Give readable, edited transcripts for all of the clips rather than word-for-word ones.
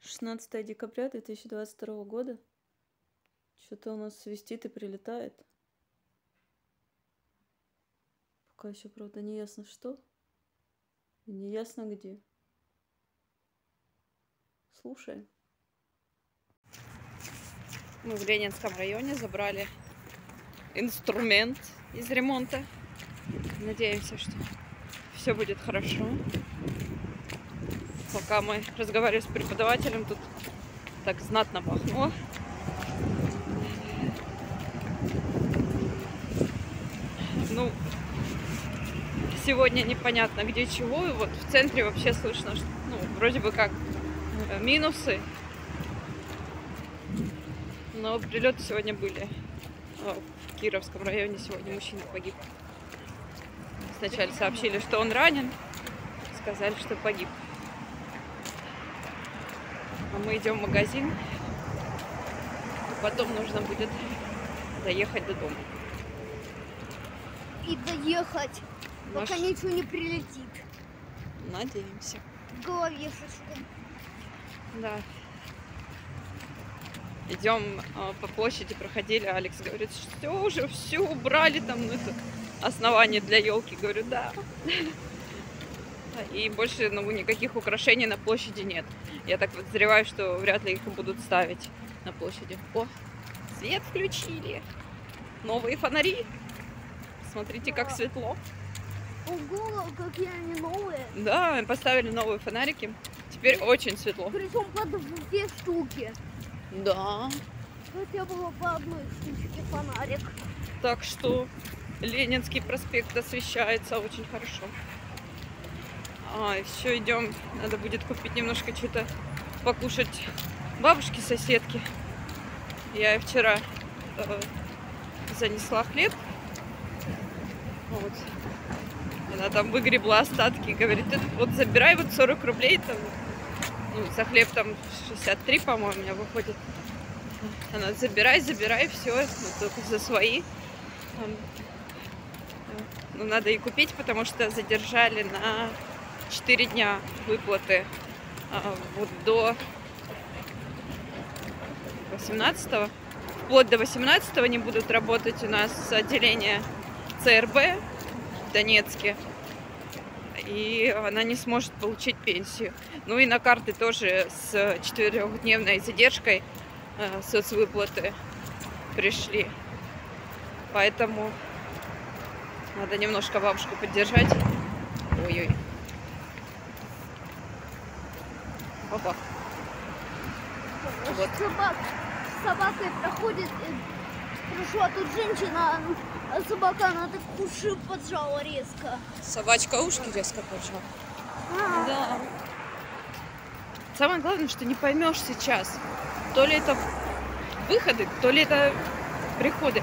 16 декабря 2022 года. Что-то у нас свистит и прилетает. Пока еще, правда, не ясно что. И не ясно где. Слушаем. Мы в Ленинском районе забрали инструмент из ремонта. Надеемся, что все будет хорошо. Пока мы разговаривали с преподавателем, тут так знатно пахнуло. Ну, сегодня непонятно где чего. И вот в центре вообще слышно, что, ну, вроде бы как минусы. Но прилеты сегодня были. В Кировском районе сегодня мужчина погиб. Сначала сообщили, что он ранен. Сказали, что погиб. А мы идем в магазин. И потом нужно будет доехать до дома. И доехать, пока ничего не прилетит. Надеемся. В голове шишка. Да. Идем по площади, проходили. Алекс говорит, что уже все убрали там, ну, это основание для елки. Говорю, да. И больше, ну, никаких украшений на площади нет. Я так подозреваю, что вряд ли их будут ставить на площади. О, свет включили. Новые фонари. Смотрите, как светло. Ого, какие они новые. Да, поставили новые фонарики. Теперь очень светло. Причем по две штуки. Да. Хотя было по одной штучке фонарик. Так что Ленинский проспект освещается очень хорошо. Еще идем. Надо будет купить немножко что-то покушать бабушке соседки. Я ей вчера занесла хлеб. Вот. Она там выгребла остатки. Говорит, вот забирай вот 40 рублей. Там, ну, за хлеб там 63, по-моему, у меня выходит. Она забирай, все. Ну, только за свои. Ну, надо и купить, потому что задержали на 4 дня выплаты. Вот до 18-го. Вплоть до 18-го не будут работать у нас отделение ЦРБ в Донецке. И она не сможет получить пенсию. Ну и на карты тоже с 4-дневной задержкой соцвыплаты пришли. Поэтому надо немножко бабушку поддержать. Ой-ой. Опа. Вот. С собакой проходит. Прошла тут женщина, а собака, она так уши поджала резко. Собачка ушки резко поджала. Да. Самое главное, что не поймешь сейчас, то ли это выходы, то ли это приходы.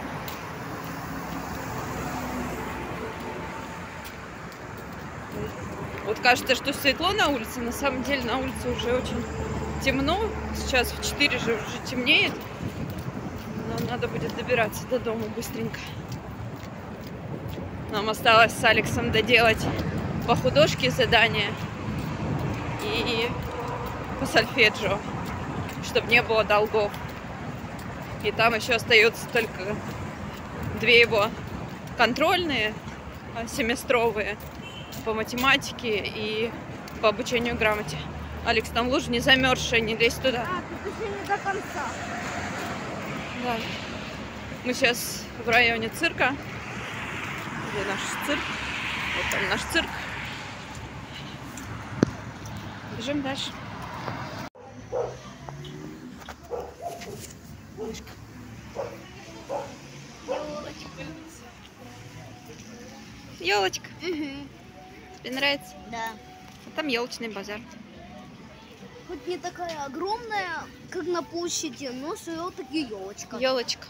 Вот кажется, что светло на улице, на самом деле на улице уже очень темно. Сейчас в 4 же уже темнеет. Нам надо будет добираться до дома быстренько. Нам осталось с Алексом доделать по художке задание и по сольфеджио, чтобы не было долгов. И там еще остается только 2 его контрольные семестровые по математике и по обучению грамоте. Алекс, там лужа не замерзшая, не лезь туда. Тут еще не до конца. Да. Мы сейчас в районе цирка. Где наш цирк? Вот там наш цирк. Бежим дальше. Елочка. Угу. Тебе нравится? Да. А там елочный базар. Хоть не такая огромная, как на площади, но все-таки елочка. Елочка.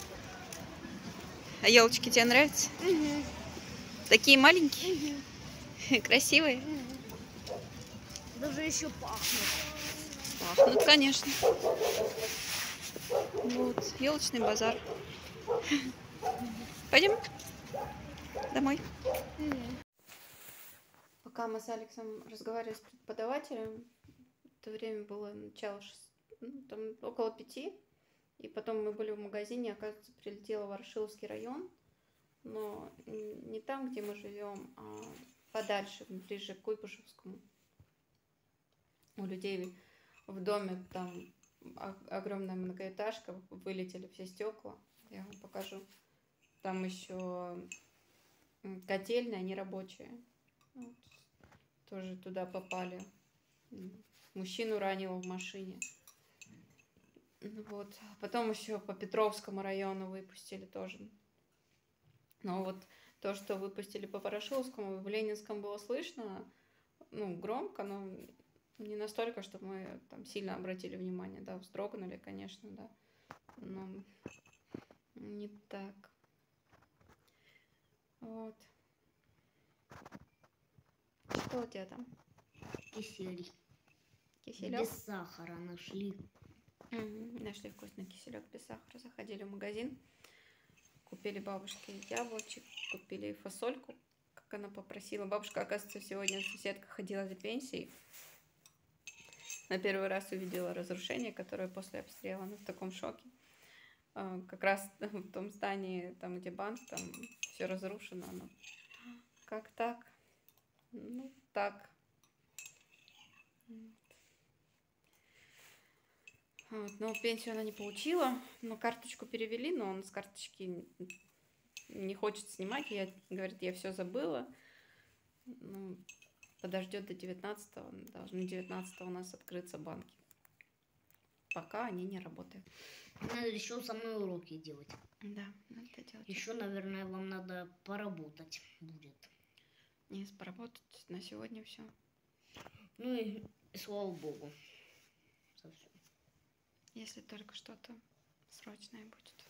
А елочки тебе нравятся? Угу. Такие маленькие, красивые. Угу. Даже еще пахнут. Пахнут, конечно. Вот, елочный базар. Пойдем домой. Пока мы с Алексом разговаривали с преподавателем, это время было начало, там около 5. И потом мы были в магазине, оказывается, прилетела в Ворошиловский район. Но не там, где мы живем, а подальше, ближе к Куйбышевскому. У людей в доме там огромная многоэтажка, вылетели все стекла. Я вам покажу. Там еще котельная, нерабочая. Вот. Тоже туда попали. Мужчину ранило в машине. Вот. Потом еще по Петровскому району выпустили тоже. Но вот то, что выпустили по Ворошиловскому, в Ленинском было слышно, громко, но не настолько, чтобы мы там сильно обратили внимание, да, вздрогнули, конечно, да, но не так. Вот. Что у тебя там? Кисель. Киселек? Без сахара нашли. Нашли вкусный киселек без сахара. Заходили в магазин, купили бабушке яблочек, купили фасольку, как она попросила. Бабушка, оказывается, сегодня соседка ходила за пенсией. На первый раз увидела разрушение, которое после обстрела. Она в таком шоке. Как раз в том здании, там где банк, там все разрушено. Она... Как так? Ну, так. Вот. Но пенсию она не получила. Но карточку перевели, но он с карточки не хочет снимать. Говорит, я все забыла. Подождет до 19-го. Должны 19-го у нас открыться банки. Пока они не работают. Надо еще со мной уроки делать. Да, надо это делать. Еще, наверное, вам надо поработать будет. Нет, поработать на сегодня все. Ну и слава богу. Совсем. Если только что-то срочное будет.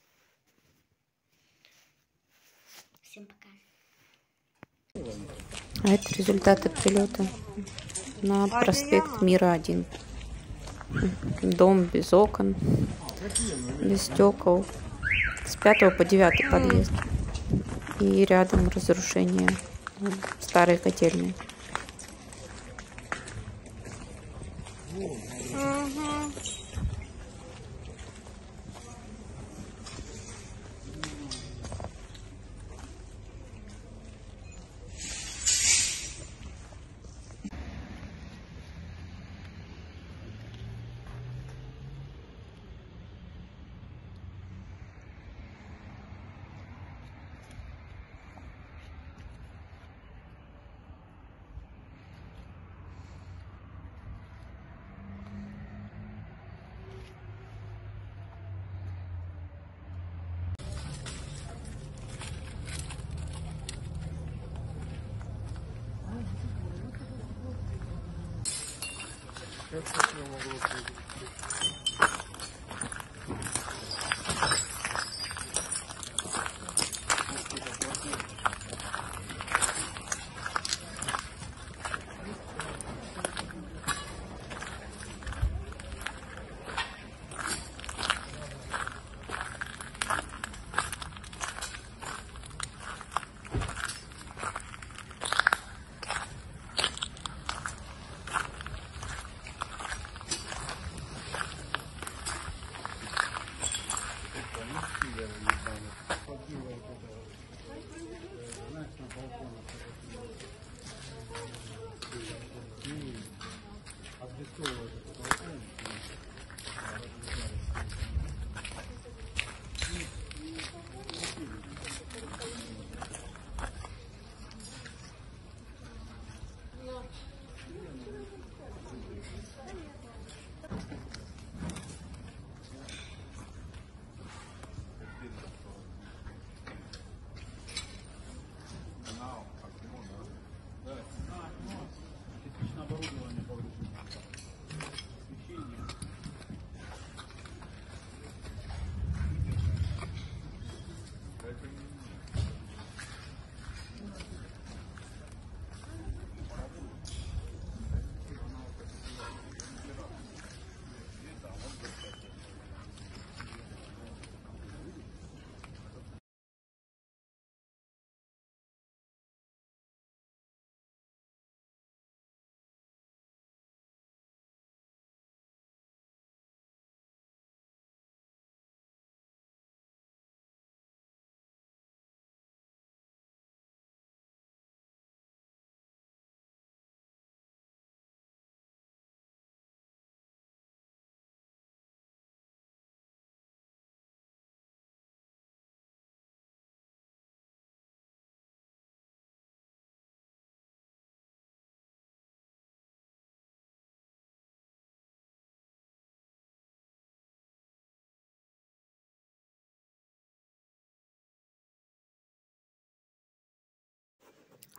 Всем пока. А это результаты прилета на проспект Мира 1. Дом без окон, без стекол. С 5 по 9 подъезд. И рядом разрушение старой котельной.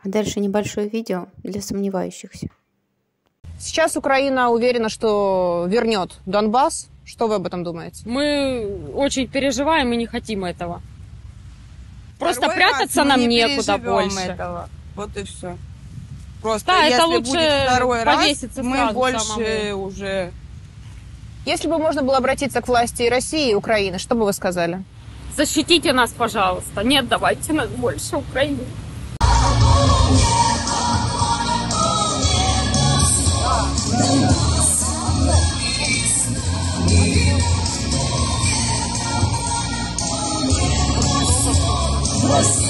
А дальше небольшое видео для сомневающихся. Сейчас Украина уверена, что вернет Донбасс. Что вы об этом думаете? Мы очень переживаем и не хотим этого. Просто Второй прятаться раз мы нам не некуда переживем больше. этого. Вот и все. Просто Да, если это лучше будет второй раз, повеситься мы сразу больше самому. уже... Если бы можно было обратиться к власти и России, и Украины, что бы вы сказали? Защитите нас, пожалуйста. Не отдавайте нас больше Украине. Россия!